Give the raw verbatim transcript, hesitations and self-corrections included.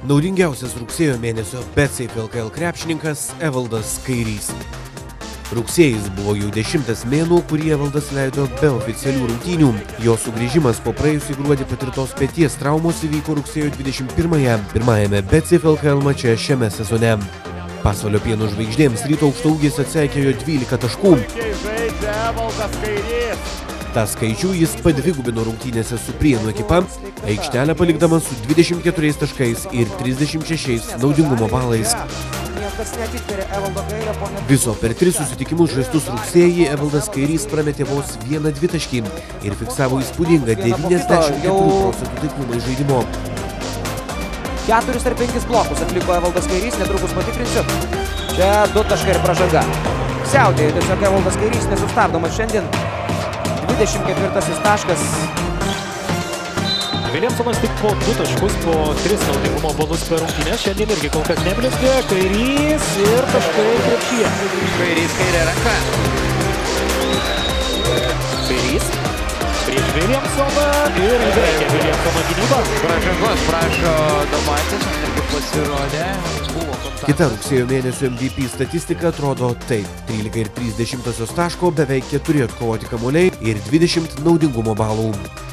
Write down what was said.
Naudingiausias rugsėjo mėnesio BetSafe L K L krepšininkas Evaldas Kairys. Rugsėjis buvo jau dešimtas mėnuo, kurį Evaldas leido be oficialių rungtynių. Jo sugrįžimas po praėjusį gruodį patirtos peties traumos įvyko rugsėjo dvidešimt pirmąją, pirmajame BetSafe L K L mače šiame sezone. Pasvalio pieno žvaigždėms ryto aukštaūgis atseikėjo dvylika taškų. Ta skaičių jis padvigubino rungtynėse su Prienų ekipa, aikštelę palikdamas su dvidešimt keturiais taškais ir trisdešimt šešiais naudingumo balais. Viso per tris susitikimus žaistus rugsėjį Evaldas Kairys prametė vos vieną dvitaškį ir fiksavo įspūdingą devyniasdešimt keturių procentų taiklumą iš žaidimo. Keturis ar penkis blokus atliko Evaldas Kairys, netrukus patikrinsiu. Čia du taškai ir pražanga. Siautėjo tiesiog Evaldas Kairys, nesustabdomas šiandien. dvidešimt ketvirtasis taškas. Williamsonas tik po du taškus, po tris naudingumo balus per rungtynes. Šiandien irgi kol kas neblizgė. Kairys ir taškai krepšyje. Kairys kairė ranka. Kairys prieš Williamsoną ir įveikia Williamsono gynybą. Pražangos prašo Domatis, irgi pasirodė. Kita rugsėjo mėnesio M V P statistika atrodo taip. trylika ir trys dešimtosios taško, beveik keturi atkovoti kamuoliai ir dvidešimt naudingumo balų.